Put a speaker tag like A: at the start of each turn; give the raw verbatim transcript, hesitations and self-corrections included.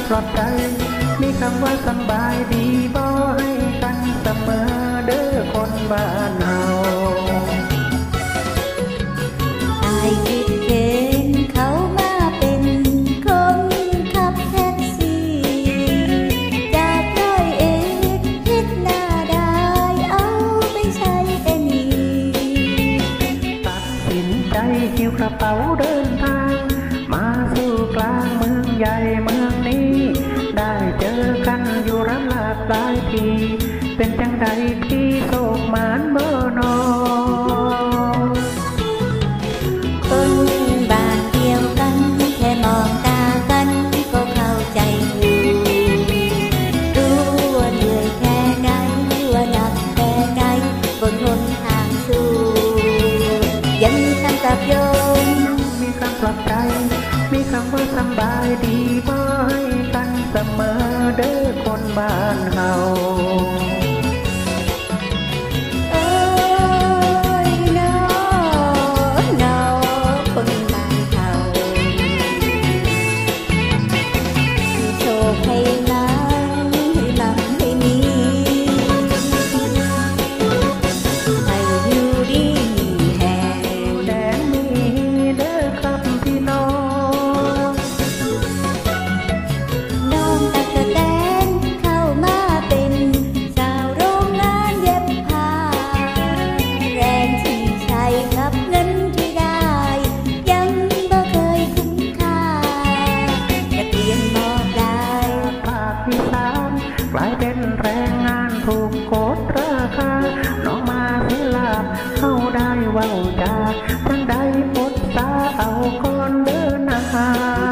A: ปลอบใจมีคำว่าสบายดีบ่ให้กันเสมอเด้อคนบ้านเฮา
B: อายคิดเห็นเขามาเป็นคนขับแท็กซี่จากร้อยเอ็ดเฮ็ดหน้าได้เอาไปใช้แต่นี่
A: ตัดสินใจหิ้วกระเป๋าเดินทางมาสู่กลางเมืองใหญ่เมืองนี้ได้เจอกันอยู่รับหลากหลายทีเป็นจังใดพี่โศกหมานเบอร์นอ
B: คนบ้านเดียวกันแค่มองตากันก็เข้าใจอยู่รู้ว่าเหนื่อยแค่ไหนว่าหนักแค่ไหนบนหนทางสู้ยังมีคำกับโยม
A: มีคำปลอบใจมีคำว่าสบายดีบ่ให้กันเสมอเด้อคนบ้านเฮากลายเป็นแรงงานถูกโกดราคาน้องมาเสียลาบเข้าได้เว้าจาทั้งใดปดตาเอาก่อนเดินหน้า